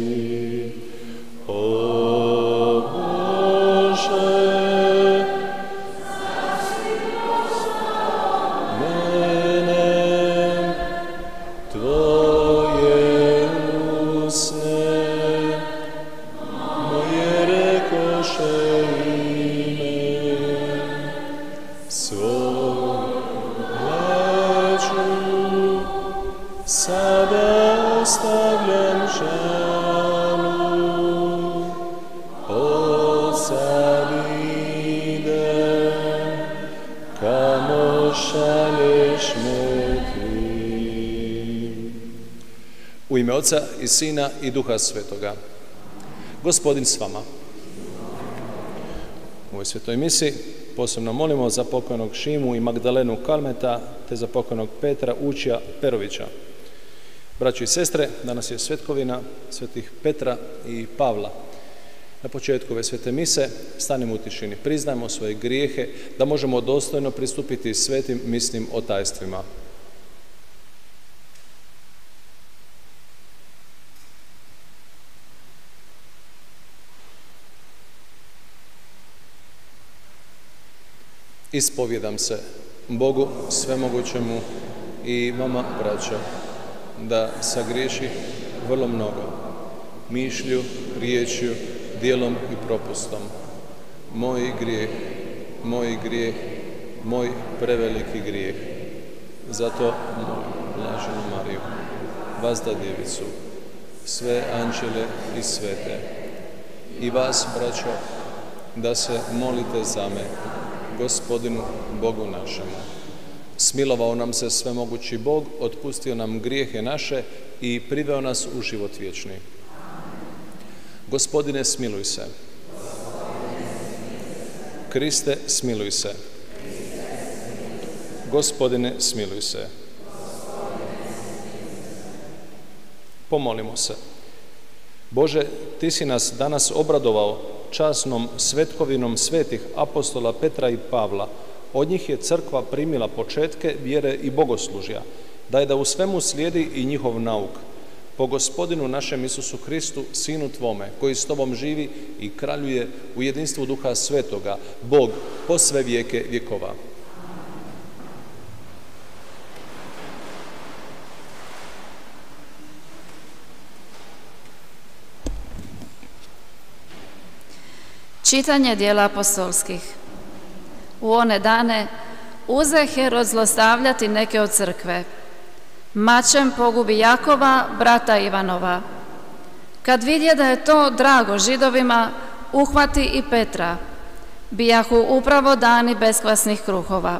U ime Oca i Sina i Duha Svetoga. Gospodin s vama. U ovoj svetoj misi posebno molimo za pokojnog Šimu i Magdalenu Kalmeta, te za pokojnog Petra Učija Perovića. Braćo i sestre, danas je svetkovina svetih Petra i Pavla. Na početku ove svete mise stanimo u tišini, priznajmo svoje grijehe, da možemo dostojno pristupiti svetim misnim otajstvima. Ispovjedam se Bogu svemogućemu i vama, braćo, da sagriješi vrlo mnogo, mišlju, riječju, djelom i propustom. Moj grijeh, moj preveliki grijeh. Zato molim Blaženu Mariju, vazda djevicu, sve anđele i svete, i vas, braćo, da se molite za me, Gospodinu Bogu našemu. Smilovao nam se svemogući Bog, otpustio nam grijehe naše i priveo nas u život vječni. Gospodine, smiluj se. Kriste, smiluj se. Gospodine, smiluj se. Pomolimo se. Bože, Ti si nas danas obradovao časnom svetkovinom svetih apostola Petra i Pavla. Od njih je crkva primila početke vjere i bogoslužja. Daj da u svemu slijedi i njihov nauk. Po Gospodinu našem Isusu Kristu, Sinu Tvome, koji s Tobom živi i kraljuje u jedinstvu Duha Svetoga, Bog po sve vijeke vjekova. Čitanje djela apostolskih. U one dane uze Herod zlostavljati neke od crkve. Mačem pogubi Jakova, brata Ivanova. Kad vidje da je to drago Židovima, uhvati i Petra. Bijahu upravo dani beskvasnih kruhova.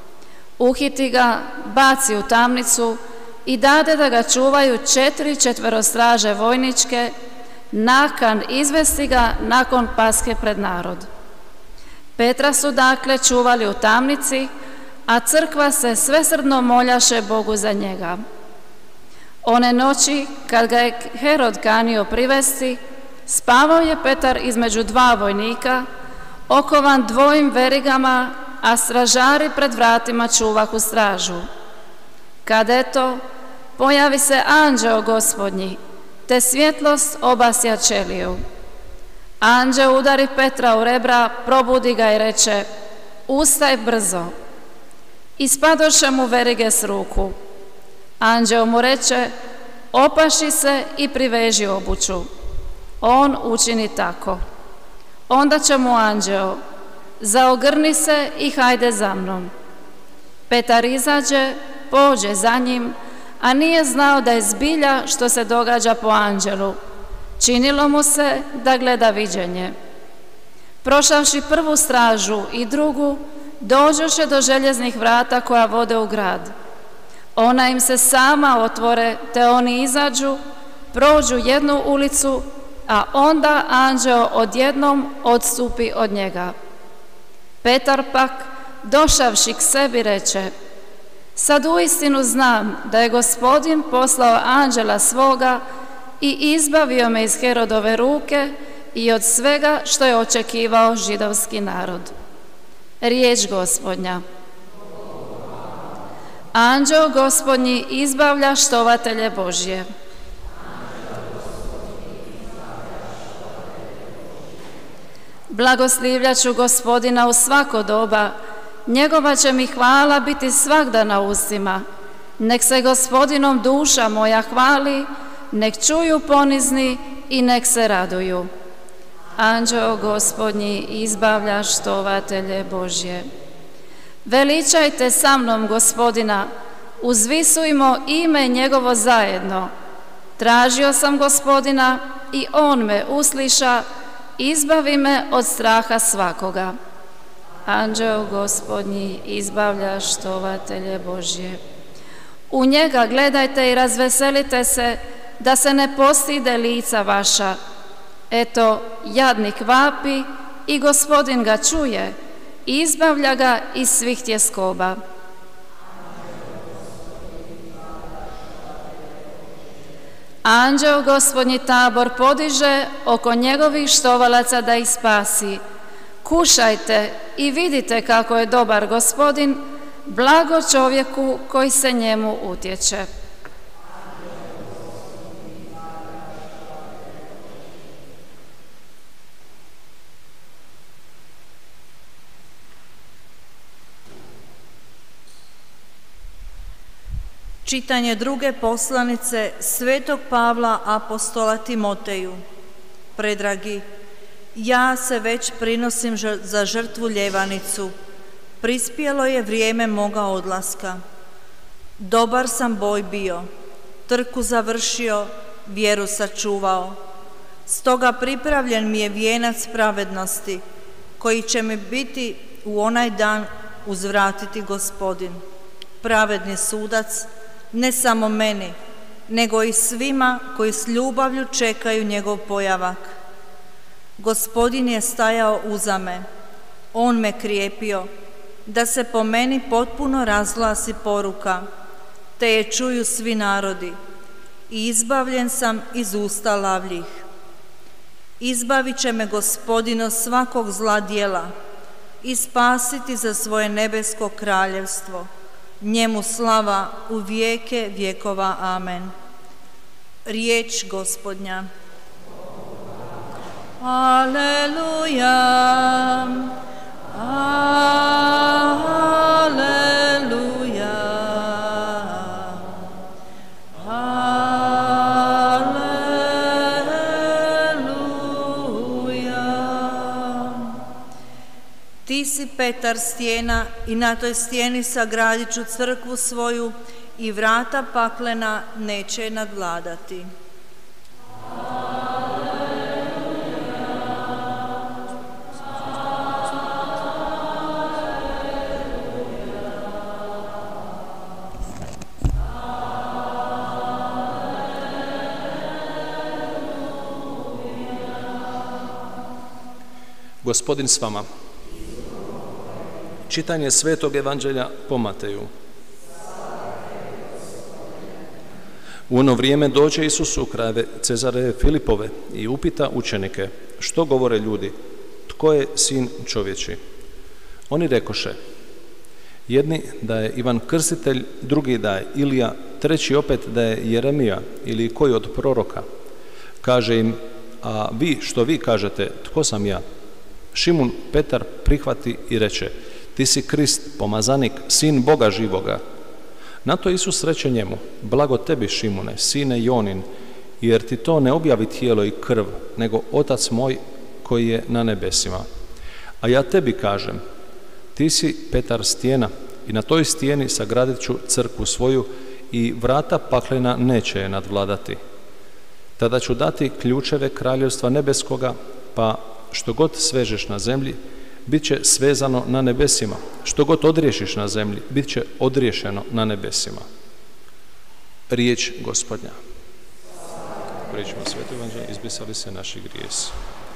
Uhiti ga, baci u tamnicu i dade da ga čuvaju 4 četverostraže vojničke, nakan izvesti ga nakon Paske pred narod. Petra su dakle čuvali u tamnici, a crkva se svesrdno moljaše Bogu za njega. One noći, kad ga je Herod kanio privesti, spavao je Petar između 2 vojnika, okovan 2 verigama, a stražari pred vratima čuvahu stražu. Kad eto, pojavi se anđeo Gospodnji, te svjetlost obasja ćeliju. Anđeo udari Petra u rebra, probudi ga i reče: ustaj brzo. Ispadoše mu verige s ruku. Anđeo mu reče: opaši se i priveži obuću. On učini tako. Onda će mu anđeo: zaogrni se i hajde za mnom. Petar izađe, pođe za njim, a nije znao da je zbilja što se događa po anđelu. Činilo mu se da gleda viđenje. Prošavši prvu stražu i drugu, dođoše do željeznih vrata koja vode u grad. Ona im se sama otvore, te oni izađu, prođu jednu ulicu, a onda anđeo odjednom odstupi od njega. Petar pak, došavši k sebi, reče: sad uistinu znam da je Gospodin poslao anđela svoga i izbavio me iz Herodove ruke i od svega što je očekivao židovski narod. Riječ Gospodnja. Anđeo Gospodnji izbavlja štovatelje Božje. Blagoslivljat ću Gospodina u svako doba, njegova će mi hvala biti svagda na ustima. Nek se Gospodinom duša moja hvali, nek čuju ponizni i nek se raduju. Anđeo Gospodnji izbavlja štovatelje Božje. Veličajte sa mnom Gospodina, uzvisujmo ime njegovo zajedno. Tražio sam Gospodina i on me usliša, izbavi me od straha svakoga. Anđeo Gospodnji izbavlja štovatelje Božje. U njega gledajte i razveselite se, da se ne postide lica vaša. Eto, jadnik vapi i Gospodin ga čuje, izbavlja ga iz svih tjeskoba. Anđeo Gospodnji tabor podiže oko njegovih štovalaca da ih spasi. Kušajte i vidite kako je dobar Gospodin, blago čovjeku koji se njemu utječe. Čitanje druge poslanice svetog Pavla apostola Timoteju. Predragi, ja se već prinosim za žrtvu ljevanicu. Prispjelo je vrijeme moga odlaska. Dobar sam boj bio, trku završio, vjeru sačuvao. Stoga pripravljen mi je vijenac pravednosti, koji će mi biti u onaj dan uzvratiti Gospodin. Pravedni sudac, ne samo meni, nego i svima koji s ljubavlju čekaju njegov pojavak. Gospodin je stajao uza me, on me krijepio, da se po meni potpuno razglasi poruka, te je čuju svi narodi, i izbavljen sam iz usta lavljih. Izbavit će me Gospodin od svakog zla djela i spasiti za svoje nebesko kraljevstvo. Njemu slava u vijeke vjekova. Amen. Riječ Gospodnja. Aleluja, aleluja, aleluja. Ti si Petar stijena i na toj stijeni sagradit ću crkvu svoju i vrata paklena neće nadvladati. Gospodin s vama. Čitanje Svetog Evanđelja po Mateju. U ono vrijeme dođe Isus u krajeve Cezare Filipove i upita učenike, što govore ljudi, tko je sin čovječi? Oni rekoše, jedni da je Ivan Krstitelj, drugi da je Ilija, treći opet da je Jeremija ili koji od proroka. Kaže im, a vi, što vi kažete, tko sam ja? Šimun Petar prihvati i reče, ti si Krist, pomazanik, sin Boga živoga. Na to Isus reče njemu, blago tebi Šimune, sine Jonin, jer ti to ne objavi tijelo i krv, nego Otac moj koji je na nebesima. A ja tebi kažem, ti si Petar stijena i na toj stijeni sagradit ću crkvu svoju i vrata paklena neće je nadvladati. Tada ću dati ključeve kraljevstva nebeskoga, pa što god svežeš na zemlji, bit će svezano na nebesima. Što god odriješiš na zemlji, bit će odriješeno na nebesima. Riječ Gospodnja. Pričamo Sveto Evanđelje, izbrisali se naši grijesi.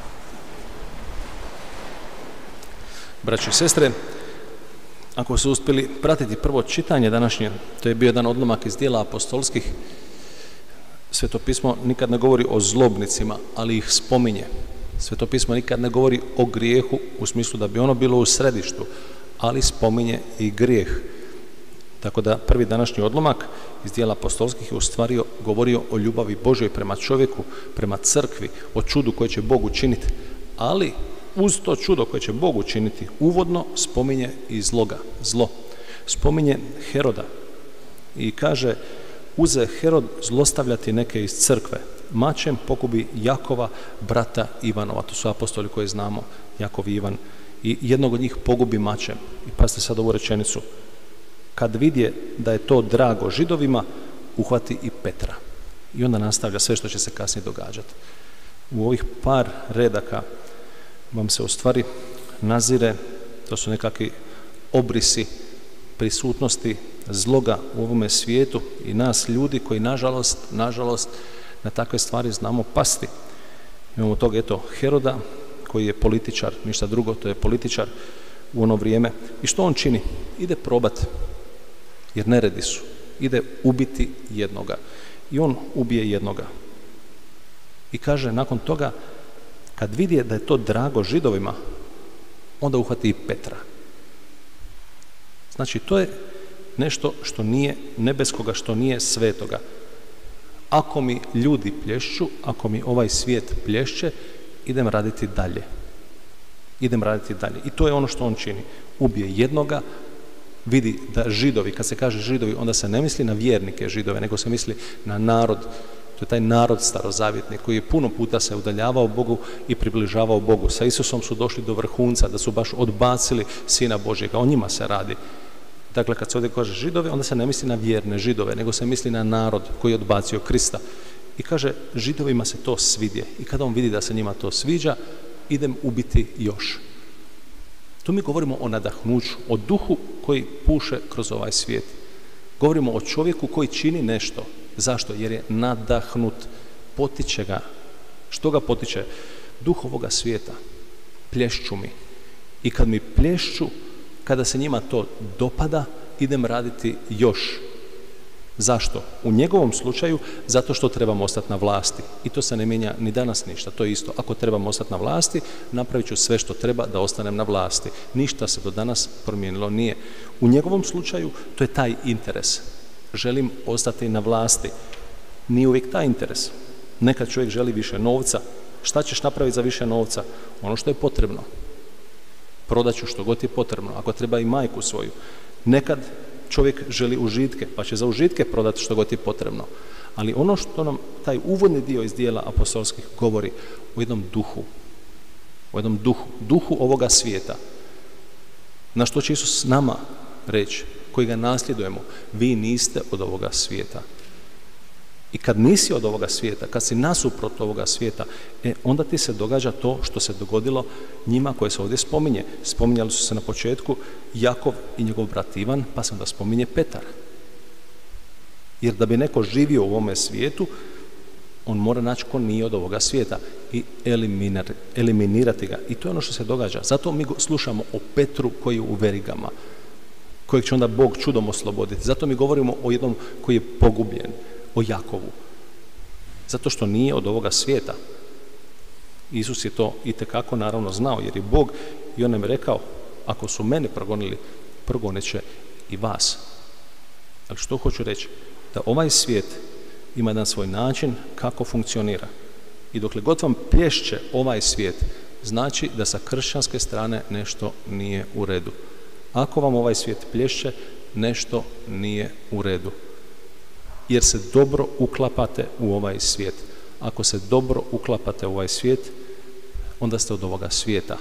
Braći i sestre, ako su uspjeli pratiti prvo čitanje današnje, to je bio jedan odlomak iz djela apostolskih, Sveto pismo nikad ne govori o zlobnicima, ali ih spominje. Sveto pismo nikad ne govori o grijehu u smislu da bi ono bilo u središtu, ali spominje i grijeh. Tako da prvi današnji odlomak iz djela apostolskih je u stvari govorio o ljubavi Božoj prema čovjeku, prema crkvi, o čudu koje će Bog učiniti, ali uz to čudo koje će Bog učiniti, uvodno spominje i zlo. Spominje Heroda i kaže, uze Herod zlostavljati neke iz crkve, mačem pogubi Jakova, brata Ivanova. To su apostoli koje znamo, Jakov i Ivan. I jednog od njih pogubi mačem. I pazite sad ovu rečenicu. Kad vidje da je to drago Židovima, uhvati i Petra. I onda nastavlja sve što će se kasnije događati. U ovih par redaka vam se u stvari nazire, to su nekakvi obrisi prisutnosti zloga u ovome svijetu i nas ljudi koji nažalost na takve stvari znamo pasti. Imamo tog Heroda koji je političar, ništa drugo, to je političar u ono vrijeme. I što on čini? Ide probat, jer neredi su. Ide ubiti jednoga. I on ubije jednoga. I kaže nakon toga, kad vidi da je to drago Židovima, onda uhvati i Petra. Znači, to je nešto što nije nebeskoga, što nije svetoga. Ako mi ljudi plješću, ako mi ovaj svijet plješće, idem raditi dalje. I to je ono što on čini. Ubije jednoga, vidi da Židovi, kad se kaže Židovi, onda se ne misli na vjernike Židove, nego se misli na narod. To je taj narod starozavjetni koji je puno puta se udaljavao Bogu i približavao Bogu. Sa Isusom su došli do vrhunca, da su baš odbacili Sina Božjega. O njima se radi. Dakle, kad se ovdje kaže Židove, onda se ne misli na vjerne Židove, nego se misli na narod koji je odbacio Krista. I kaže, Židovima se to svidje. I kada on vidi da se njima to sviđa, idem ubiti još. Tu mi govorimo o nadahnuću, o duhu koji puše kroz ovaj svijet. Govorimo o čovjeku koji čini nešto. Zašto? Jer je nadahnut. Potiče ga. Što ga potiče? Duh ovoga svijeta. Plješću mi. I kad mi plješću, kada se njima to dopada, idem raditi još. Zašto? U njegovom slučaju, zato što trebamo ostati na vlasti. I to se ne mijenja ni danas ništa. To je isto. Ako trebamo ostati na vlasti, napravit ću sve što treba da ostanem na vlasti. Ništa se do danas promijenilo nije. U njegovom slučaju, to je taj interes. Želim ostati na vlasti. Nije uvijek taj interes. Nekad čovjek želi više novca. Šta ćeš napraviti za više novca? Ono što je potrebno. Prodat ću što god je potrebno. Ako treba i majku svoju. Nekad čovjek želi užitke, pa će za užitke prodati što god je potrebno. Ali ono što nam taj uvodni dio iz dijela apostolskih govori o jednom duhu ovoga svijeta. Na što će Isus nama reći, koji ga nasljedujemo, vi niste od ovoga svijeta. I kad nisi od ovoga svijeta, kad si nasuprot ovoga svijeta, onda ti se događa to što se dogodilo njima koje se ovdje spominje. Spominjali su se na početku Jakov i njegov brat Ivan, pa se onda spominje Petar. Jer da bi neko živio u ovome svijetu, on mora naći ko nije od ovoga svijeta i eliminirati ga. I to je ono što se događa. Zato mi slušamo o Petru koji je u verigama, kojeg će onda Bog čudom osloboditi. Zato mi govorimo o jednom koji je pogubljen, o Jakovu. Zato što nije od ovoga svijeta. Isus je to itekako naravno znao, jer je Bog i on nam je rekao, ako su mene progonili, progonit će i vas. Ali što hoću reći? Da ovaj svijet ima jedan svoj način kako funkcionira. I dokle god vam plješće ovaj svijet, znači da sa kršćanske strane nešto nije u redu. Ako vam ovaj svijet plješće, nešto nije u redu. Jer se dobro uklapate u ovaj svijet. Ako se dobro uklapate u ovaj svijet, onda ste od ovoga svijeta.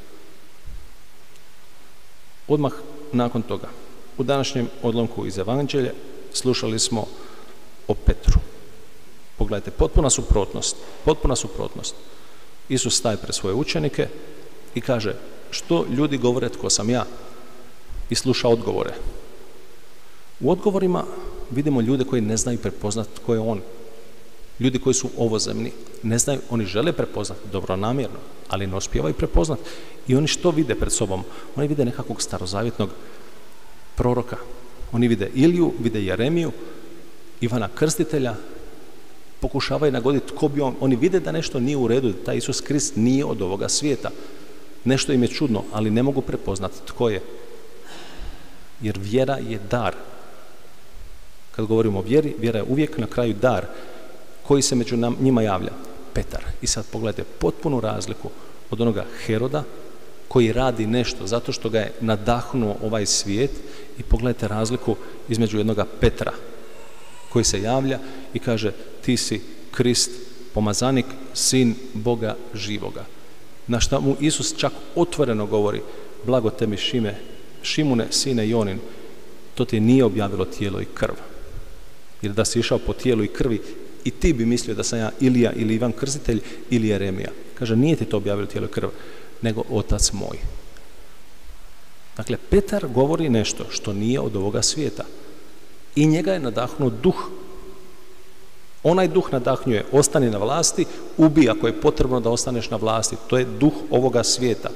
Odmah nakon toga, u današnjem odlomku iz Evanđelja slušali smo o Petru. Pogledajte, potpuna suprotnost. Isus staje pred svoje učenike i kaže, što ljudi govore tko sam ja? I sluša odgovore. U odgovorima vidimo ljude koji ne znaju prepoznati tko je on. Ljudi koji su ovozemni ne znaju, oni žele prepoznati dobronamjerno, ali ne uspijevaju prepoznati. I oni što vide pred sobom? Oni vide nekakvog starozavjetnog proroka. Oni vide Iliju, vide Jeremiju, Ivana Krstitelja, pokušavaju nagoditi tko bi on. Oni vide da nešto nije u redu, da taj Isus Krist nije od ovoga svijeta. Nešto im je čudno, ali ne mogu prepoznati tko je. Jer vjera je dar. Kad govorimo o vjeri, vjera je uvijek na kraju dar koji se među njima javlja. Petar. I sad pogledajte potpunu razliku od onoga Heroda koji radi nešto zato što ga je nadahnuo ovaj svijet. I pogledajte razliku između jednoga Petra koji se javlja i kaže ti si Krist, pomazanik, sin Boga živoga. Na šta mu Isus čak otvoreno govori, blago tebi Šimune, sine Jonin, to ti nije objavilo tijelo i krv. Jer da si išao po tijelu i krvi i ti bi mislio da sam ja Ilija ili Ivan Krstitelj ili Jeremija. Kaže, nije ti to objavilo tijelo i krv, nego Otac moj. Dakle, Petar govori nešto što nije od ovoga svijeta. I njega je nadahnuo duh. Onaj duh nadahnjuje, ostani na vlasti, ubij ako je potrebno da ostaneš na vlasti. To je duh ovoga svijeta.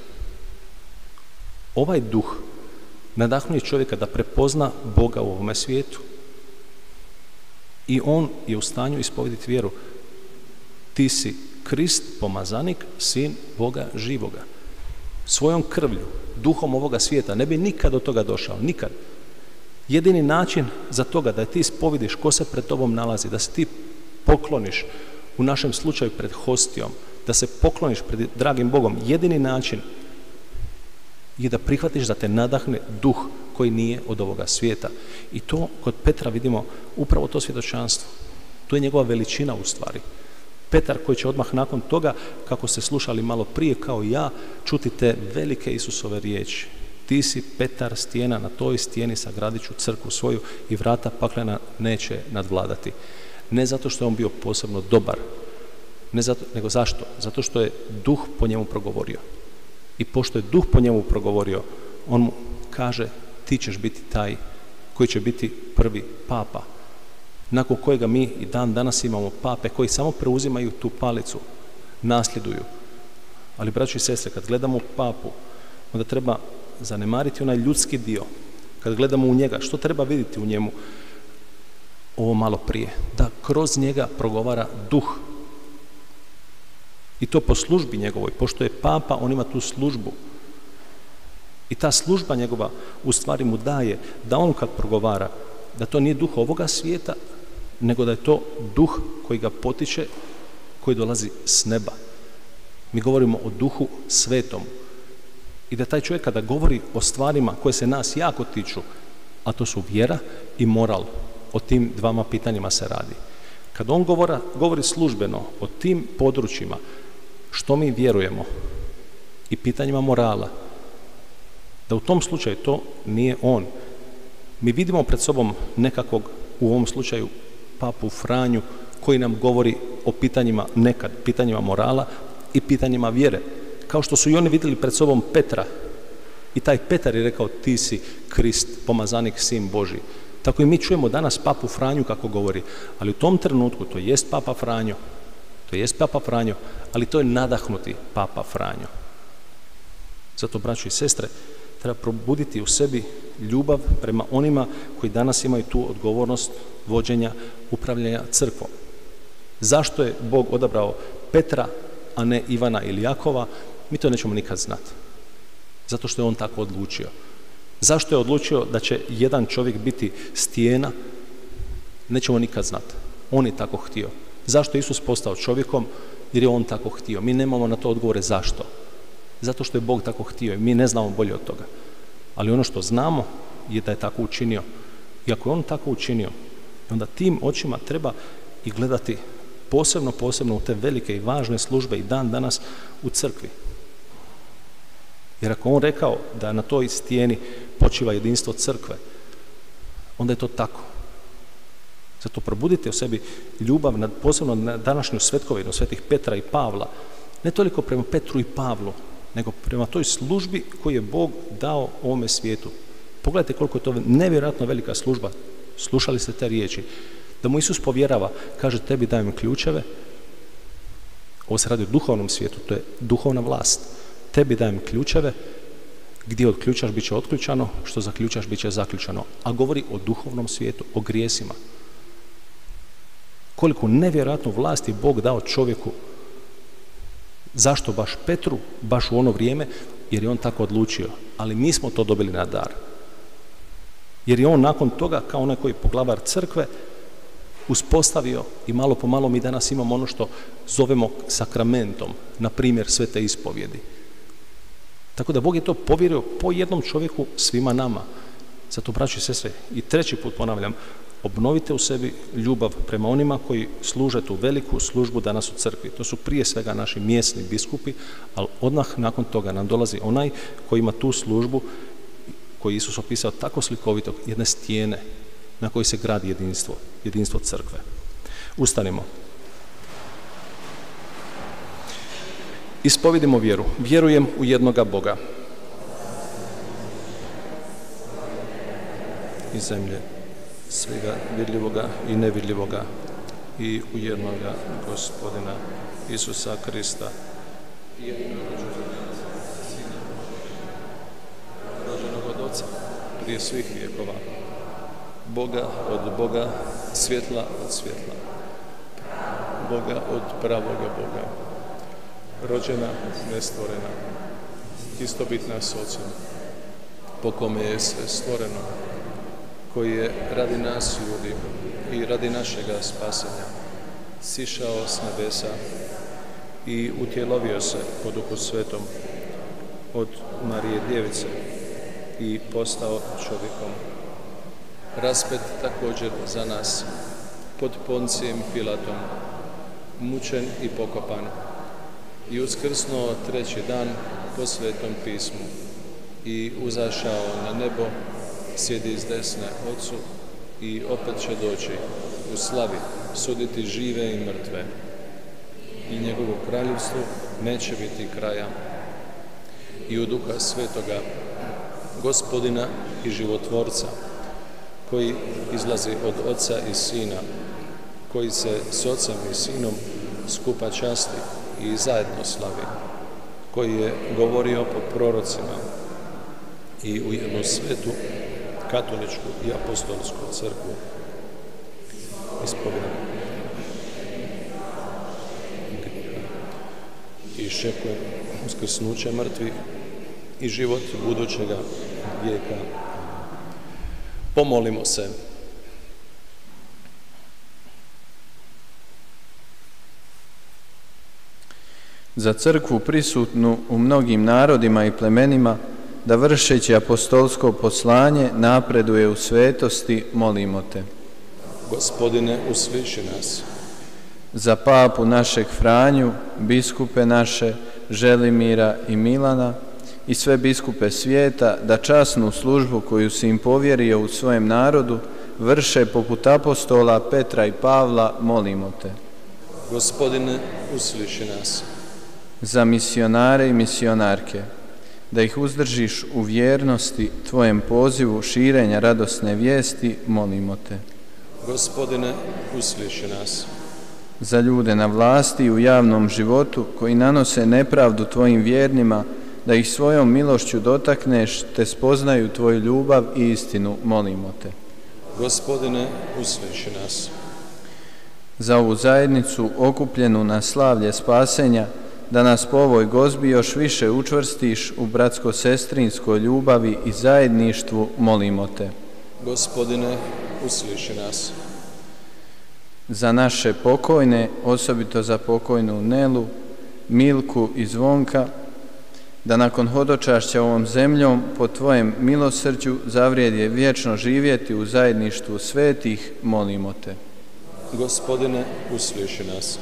Ovaj duh nadahnuje čovjeka da prepozna Boga u ovome svijetu. I on je u stanju ispovediti vjeru. Ti si Krist, pomazanik, sin Boga živoga. Svojom krvlju, duhom ovoga svijeta, ne bi nikad do toga došao, nikad. Jedini način za toga da ti ispovediš ko se pred tobom nalazi, da se ti pokloniš, u našem slučaju pred hostijom, da se pokloniš pred dragim Bogom, jedini način je da prihvatiš da te nadahne duh koji nije od ovoga svijeta. I to kod Petra vidimo upravo to svjedočanstvo. To je njegova veličina u stvari. Petar koji će odmah nakon toga, kako ste slušali malo prije kao ja, čuti te velike Isusove riječi. Ti si Petar, stijena, na toj stijeni sagradit ću crkvu svoju i vrata paklena neće nadvladati. Ne zato što je on bio posebno dobar, nego zašto? Zato što je duh po njemu progovorio. I pošto je duh po njemu progovorio, on mu kaže ti ćeš biti taj koji će biti prvi papa. Nakon kojega mi i dan danas imamo pape koji samo preuzimaju tu palicu, nasljeduju. Ali braćo i sestre, kad gledamo papu, onda treba zanemariti onaj ljudski dio. Kad gledamo u njega, što treba vidjeti u njemu? Ovo malo prije, da kroz njega progovara duh. I to po službi njegovoj, pošto je papa, on ima tu službu. I ta služba njegova u stvari mu daje da on kad progovara, da to nije duh ovoga svijeta, nego da je to duh koji ga potiče, koji dolazi s neba. Mi govorimo o duhu svetom. I da taj čovjek kada govori o stvarima koje se nas jako tiču, a to su vjera i moral, o tim dvama pitanjima se radi. Kad on govori službeno o tim područjima, što mi vjerujemo i pitanjima morala, da u tom slučaju to nije on. Mi vidimo pred sobom nekakvog, u ovom slučaju, papu Franju, koji nam govori o pitanjima, nekad pitanjima morala i pitanjima vjere. Kao što su i oni vidjeli pred sobom Petra. I taj Petar je rekao ti si Krist, pomazanik, sin Božji. Tako i mi čujemo danas papu Franju kako govori. Ali u tom trenutku to jest papa Franjo, ali to je nadahnuti papa Franjo. Zato, braćo i sestre, treba probuditi u sebi ljubav prema onima koji danas imaju tu odgovornost vođenja, upravljanja crkvom. Zašto je Bog odabrao Petra, a ne Ivana ili Jakova, mi to nećemo nikad znati. Zato što je on tako odlučio. Zašto je odlučio da će jedan čovjek biti stijena, nećemo nikad znati. On je tako htio. Zašto je Isus postao čovjekom? Jer je on tako htio. Mi nemamo na to odgovore zašto. Zato što je Bog tako htio i mi ne znamo bolje od toga. Ali ono što znamo je da je tako učinio. I ako je on tako učinio, onda tim očima treba i gledati posebno u te velike i važne službe i dan danas u crkvi. Jer ako on rekao da na toj stijeni počiva jedinstvo crkve, onda je to tako. Zato probudite u sebi ljubav, posebno na današnju svetkovinu svetih Petra i Pavla, ne toliko prema Petru i Pavlu, nego prema toj službi koju je Bog dao ovome svijetu. Pogledajte koliko je to nevjerojatno velika služba. Slušali ste te riječi. Da mu Isus povjerava, kaže tebi dajem ključeve, ovo se radi o duhovnom svijetu, to je duhovna vlast. Tebi dajem ključeve, gdje otključaš bit će otključano, što zaključaš bit će zaključano. A govori o duhovnom svijetu, o grijesima. Koliko nevjerojatnu vlast je Bog dao čovjeku. Zašto baš Petru, baš u ono vrijeme? Jer je on tako odlučio. Ali mi smo to dobili na dar. Jer je on nakon toga, kao onaj koji je poglavar crkve, uspostavio i malo po malo mi danas imamo ono što zovemo sakramentom, na primjer svete ispovjedi. Tako da Bog je to povjerio po jednom čovjeku svima nama. Zato, braći i sestre, i treći put ponavljam, obnovite u sebi ljubav prema onima koji služe tu veliku službu danas u crkvi. To su prije svega naši mjesni biskupi, ali odmah nakon toga nam dolazi onaj koji ima tu službu koji Isus opisao tako slikovito, jedne stijene na kojoj se gradi jedinstvo crkve. Ustanimo. Ispovedimo vjeru. Vjerujem u jednoga Boga. I zemlje, svega vidljivoga i nevidljivoga, i u jednoga Gospodina Isusa Krista, rođenog od Oca prije svih vjekova, Boga od Boga, svjetla od svjetla, Boga od pravoga Boga, rođena, nestvorena, istobitna s Ocem, po kome je sve stvoreno, koji je radi nas ljudi i radi našega spasenja sišao s nebesa i utjelovio se po Duhu Svetom od Marije Djevice i postao čovjekom. Raspet također za nas pod Poncijem Pilatom, mučen i pokopan i uskrsnuo treći dan po Svetom pismu i uzašao na nebo, sjedi s desne Otcu i opet će doći u slavi suditi žive i mrtve. I njegovu kraljevstvu neće biti kraja. I u Duha Svetoga, Gospodina i životvorca, koji izlazi od Oca i Sina, koji se s Ocem i Sinom skupa časti i zajedno slavi, koji je govorio po prorocima, i u jednu svetu, katoličku i apostolsku crkvu ispovedam i iščekujem uskrsnuće mrtvih i život budućega vijeka. Pomolimo se. Za crkvu prisutnu u mnogim narodima i plemenima, da vršeći apostolsko poslanje napreduje u svetosti, molimo te. Gospodine, usliši nas. Za papu našeg Franju, biskupe naše Želimira i Milana i sve biskupe svijeta, da časnu službu koju si im povjerio u svojem narodu vrše poput apostola Petra i Pavla, molimo te. Gospodine, usliši nas. Za misionare i misionarke, da ih uzdržiš u vjernosti tvojem pozivu širenja radosne vijesti, molimo te. Gospodine, usliši nas. Za ljude na vlasti i u javnom životu koji nanose nepravdu tvojim vjernima, da ih svojom milošću dotakneš te spoznaju tvoju ljubav i istinu, molimo te. Gospodine, usliši nas. Za ovu zajednicu okupljenu na slavlje spasenja, da nas po ovoj gozbi još više učvrstiš u bratsko-sestrinskoj ljubavi i zajedništvu, molimo te. Gospodine, usliši nas. Za naše pokojne, osobito za pokojnu Nelu, Milku i Zvonka, da nakon hodočašća ovom zemljom po tvojem milosrđu zavrijedi vječno živjeti u zajedništvu svetih, molimo te. Gospodine, usliši nas.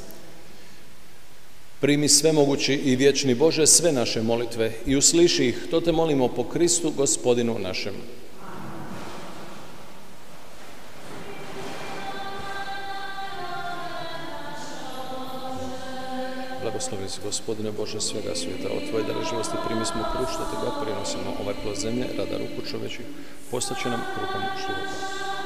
Primi svemogući i vječni Bože sve naše molitve i usliši ih, to te molimo po Kristu, Gospodinu našem. Blagoslovi si, Gospodine Bože svega svijeta, od tvoje dareživosti primi smo kruh, što te ga prinosimo, ovaj plod zemlje, rada ruku čovječih, postaće nam kruhom života.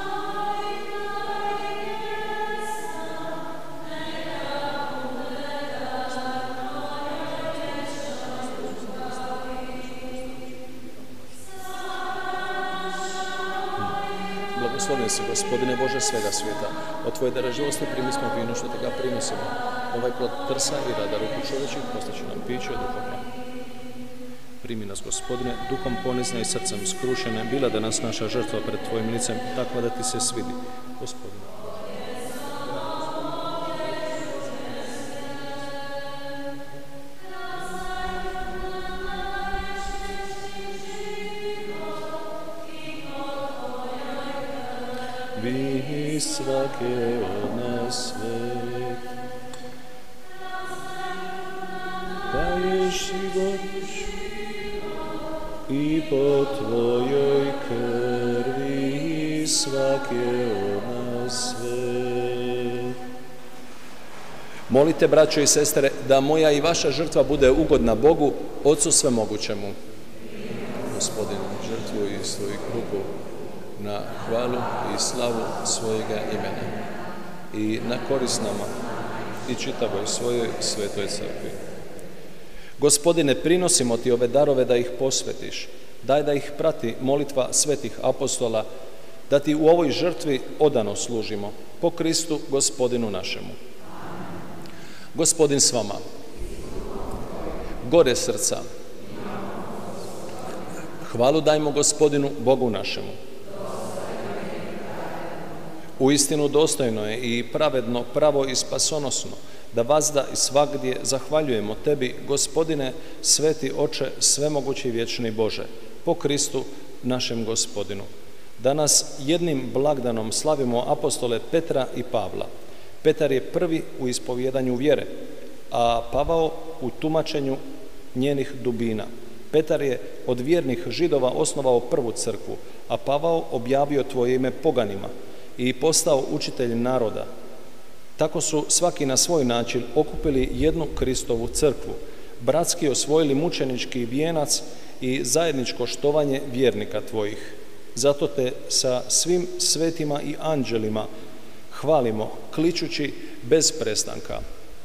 Blagoslovljen si, Gospodine Bože svega svijeta, od tvoje dareživosti primi smo vino, što te ga prinosimo, ovaj plod trsa i rada ruku čovječih, postaće nam piće duhovno. Primi nas, Gospodine, duhom ponizne i srcem skrušene, bila da nas naša žrtva pred tvojim licem takva da ti se svidi, Gospodine. vi svake od nas svet. Daješ život i po tvojoj krvi svake od nas svet. Molite, braćo i sestre, da moja i vaša žrtva bude ugodna Bogu, Otcu svemogućemu. Gospodine, žrtvuj svojih ruku na hvalu i slavu svojega imena i na korist nama i čitavoj svojoj svetoj crkvi. Gospodine, prinosimo ti ove darove da ih posvetiš. Daj da ih prati molitva svetih apostola, da ti u ovoj žrtvi odano služimo. Po Kristu, Gospodinu našemu. Gospodin s vama. Gore srca. Hvalu dajmo Gospodinu Bogu našemu. Uistinu dostojno je i pravedno, pravo i spasonosno da vazda i svagdje zahvaljujemo tebi, Gospodine, sveti Oče, svemogući i vječni Bože, po Kristu našem Gospodinu. Danas jednim blagdanom slavimo apostole Petra i Pavla. Petar je prvi u ispovjedanju vjere, a Pavao u tumačenju njenih dubina. Petar je od vjernih Židova osnovao prvu crkvu, a Pavao objavio tvoje ime poganima i postao učitelj naroda. Tako su svaki na svoj način okupili jednu Kristovu crkvu, bratski osvojili mučenički vijenac i zajedničko štovanje vjernika tvojih. Zato te sa svim svetima i anđelima hvalimo, kličući bez prestanka.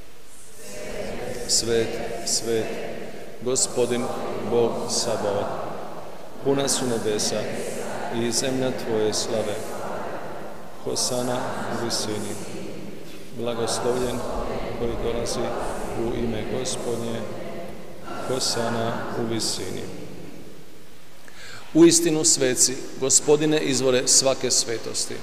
Svet, svet, Gospodin, Bog Sabaot, puna su nebesa i zemlja tvoje slave. Hosana u visini. Blagoslovljen koji dolazi u ime Gospodnje. Hosana u visini. Uistinu sveci, Gospodine, izvore svake svetosti.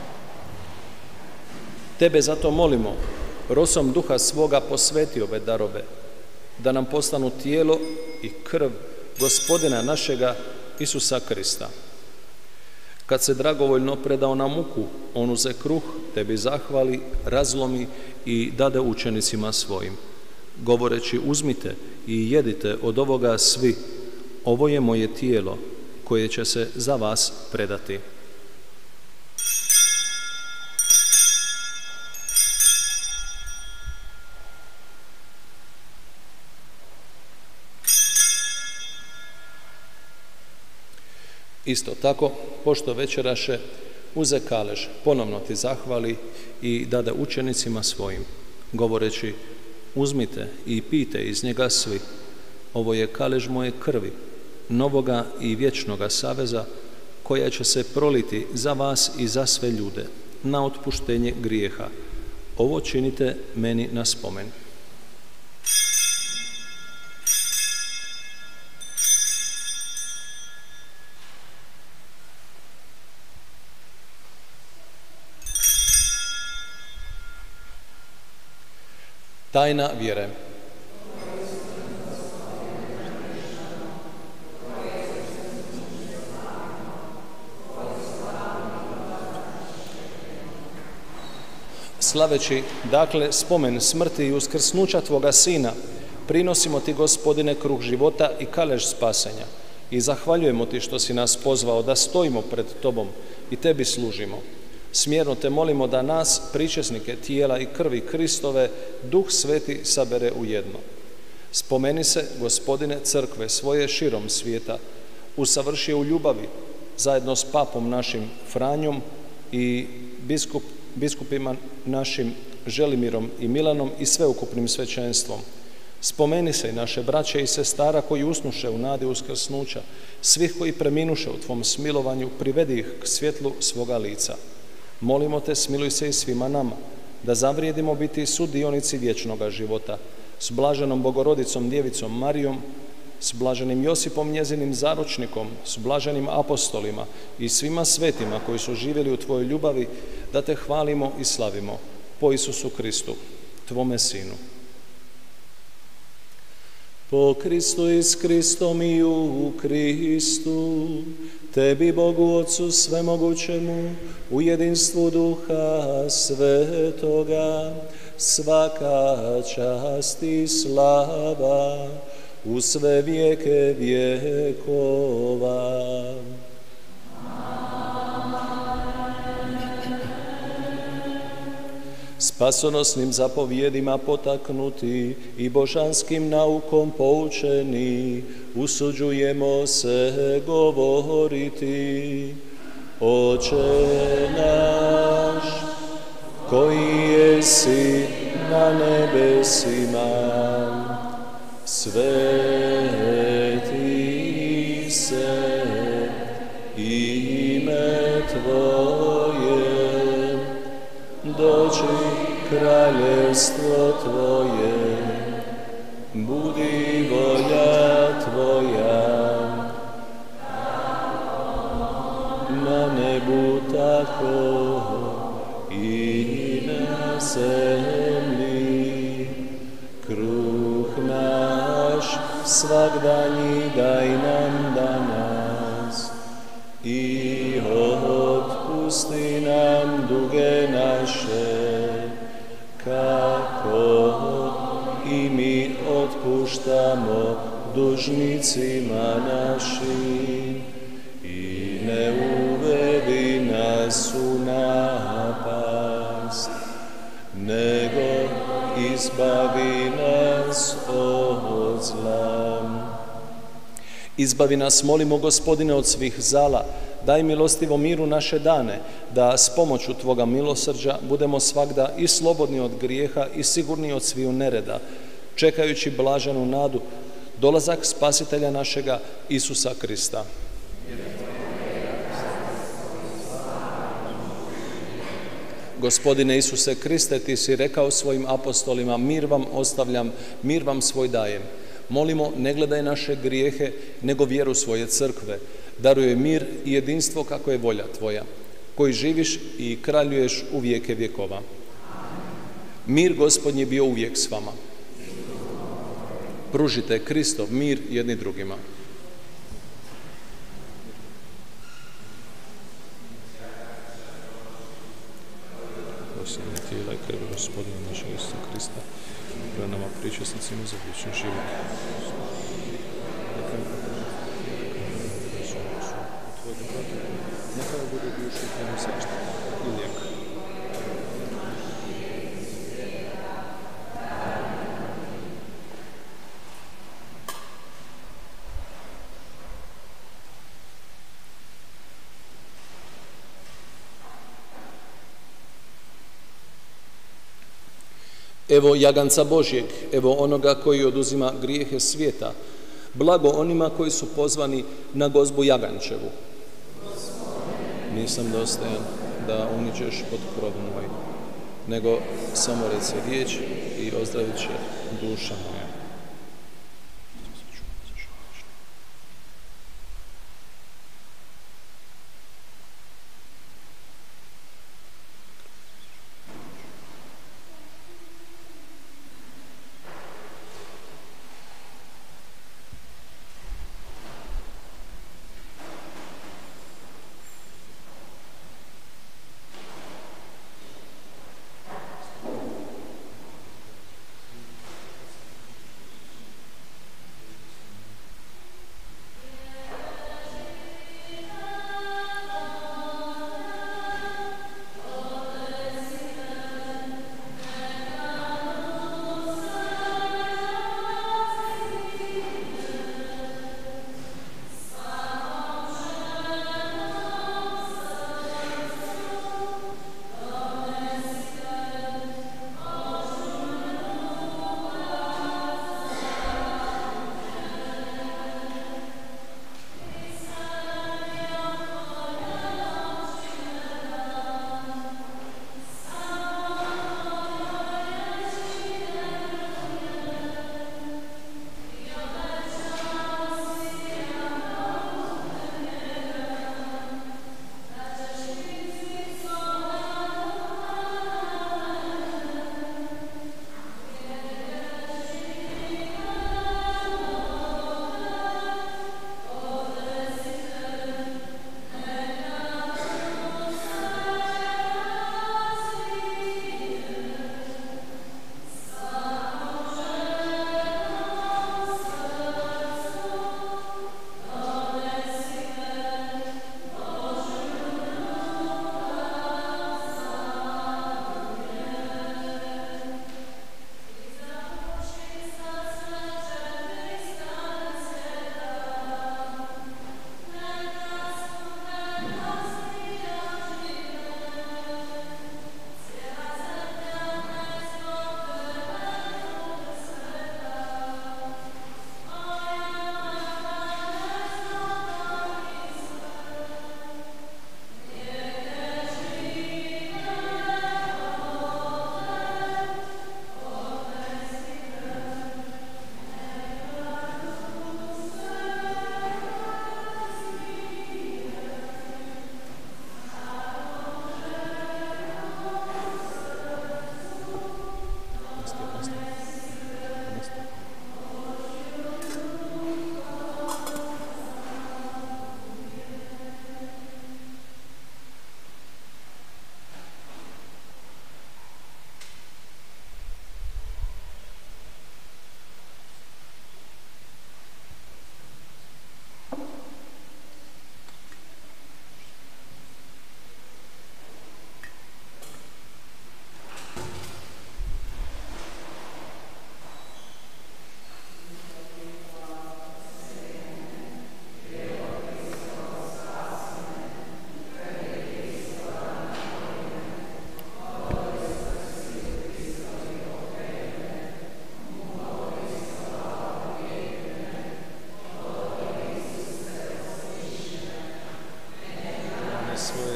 Tebe zato molimo, rosom duha svoga posveti ove darove, da nam postanu tijelo i krv Gospodina našega Isusa Krista. Kad se dragovoljno predao na muku, on uze kruh, tebi zahvali, razlomi i dade učenicima svojim, govoreći: uzmite i jedite od ovoga svi, ovo je moje tijelo koje će se za vas predati. Isto tako, pošto večeraše, uze kalež, ponovno ti zahvali i dade učenicima svojim, govoreći: uzmite i pijte iz njega svi, ovo je kalež moje krvi, novoga i vječnoga saveza, koja će se proliti za vas i za sve ljude, na otpuštenje grijeha. Ovo činite meni na spomen. Tajna vjere. Slaveći, dakle, spomen smrti i uskrsnuća Tvoga Sina, prinosimo Ti, Gospodine, kruh života i kalež spasenja i zahvaljujemo Ti što si nas pozvao da stojimo pred Tobom i Tebi služimo. Smjerno Te molimo da nas, pričesnike tijela i krvi Kristove, Duh Sveti sabere u jedno. Spomeni se, Gospodine, crkve svoje širom svijeta, usavrši je u ljubavi, zajedno s papom našim Franjom i biskupima našim Želimirom i Milanom i sveukupnim svećenstvom. Spomeni se i naše braće i sestara koji usnuše u nadi uskrsnuća, svih koji preminuše u Tvom smilovanju, privedi ih k svjetlu svoga lica. Molimo Te, smiluj se i svima nama, da zavrijedimo biti sudionici vječnoga života, s blaženom Bogorodicom Djevicom Marijom, s blaženim Josipom njezinim zaručnikom, s blaženim apostolima i svima svetima koji su živjeli u Tvojoj ljubavi, da Te hvalimo i slavimo po Isusu Kristu, Tvome Sinu. Po Kristu i s Kristom i u Kristu, tebi Bogu Otcu svemogućemu, u jedinstvu Duha Svetoga, svaka čast i slava u sve vijeke vjekova. Spasonosnim zapovjedima potaknuti i božanskim naukom poučeni, usuđujemo se govoriti: Oče naš, koji jesi na nebesima, sveti se ime Tvoje, dođi kraljevstvo Tvoje, budi volja Tvoja, na nebu tako i na zemlji. Kruh naš svagdanji daj nam danas i otpusti nam duge naše, kako i mi otpuštamo dužnicima našim, i ne uvedi nas u napast, nego izbavi nas od zla. Izbavi nas, molimo, Gospodine, od svih zala, daj milostivo miru naše dane, da s pomoću Tvoga milosrđa budemo svagda i slobodni od grijeha i sigurni od sviju nereda, čekajući blaženu nadu, dolazak Spasitelja našega Isusa Krista. Gospodine Isuse Kriste, Ti si rekao svojim apostolima: mir vam ostavljam, mir vam svoj dajem. Molimo, ne gledaj naše grijehe, nego vjeru svoje crkve. Daruje mir i jedinstvo kako je volja Tvoja, koji živiš i kraljuješ u vijeke vjekova. Mir Gospodnji bio uvijek s vama. Pružite Kristov mir jedni drugima. Posljednje tijela i krvi Gospodina našeg Isusa Krista, pre nama pričasnicima za vječni život. Neka bude duši tvojem zaštitu i lijek. Evo jaganca Božjeg, evo onoga koji oduzima grijehe svijeta. Blago onima koji su pozvani na gozbu jagančevu. Nisam dostojan da uniđeš pod krov moj, nego samo reci riječ i ozdravit će duša moja.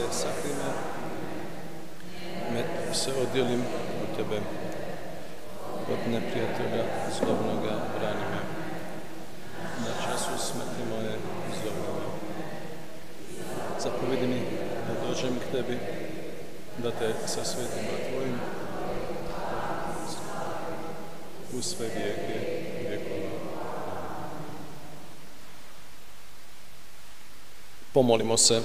sakri me se odjelim od tebe, od neprijatelja zlobnoga brani me. Na času smrti moje zovi me. Zapovedi mi da dođem k tebi, da te sa svetima tvojim u sve vijeke vjekova. Pomolimo se.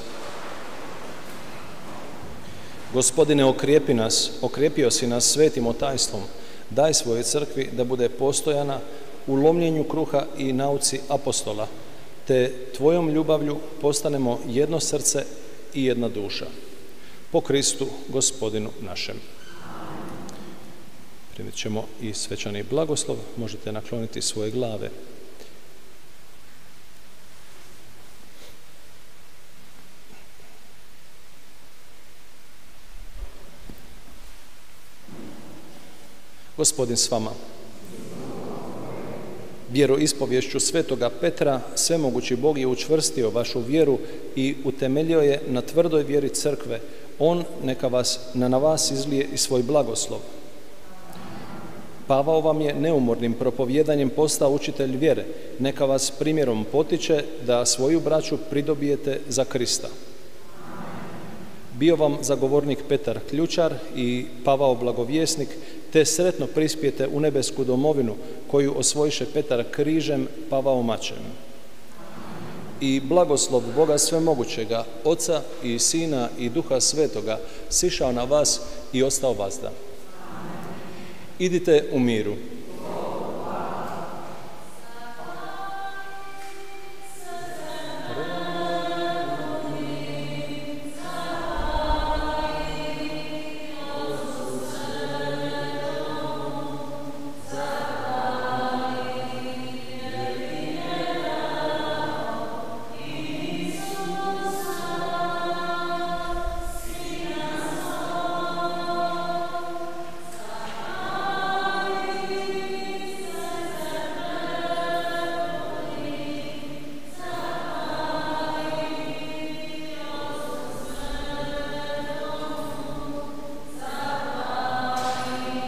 Gospodine, okrijepi nas, okrijepio si nas svetim otajstvom. Daj svojoj crkvi da bude postojana u lomljenju kruha i nauci apostola, te tvojom ljubavlju postanemo jedno srce i jedna duša. Po Kristu, Gospodinu našem. Primit ćemo i svečani blagoslov. Možete nakloniti svoje glave. Gospodin s vama. Vjeroispovješću svetoga Petra, svemogući Bog je učvrstio vašu vjeru i utemeljio je na tvrdoj vjeri crkve. On neka na vas izlije i svoj blagoslov. Pavao vam je neumornim propovjedanjem postao učitelj vjere. Neka vas primjerom potiče da svoju braću pridobijete za Krista. Bio vam zagovornik Petar Ključar i Pavao Blagovjesnik, te sretno prispijete u nebesku domovinu koju osvojiše Petar križem, Pavao mačem. I blagoslov Boga svemogućega, Oca i Sina i Duha Svetoga sišao na vas i ostao vazda. Idite u miru.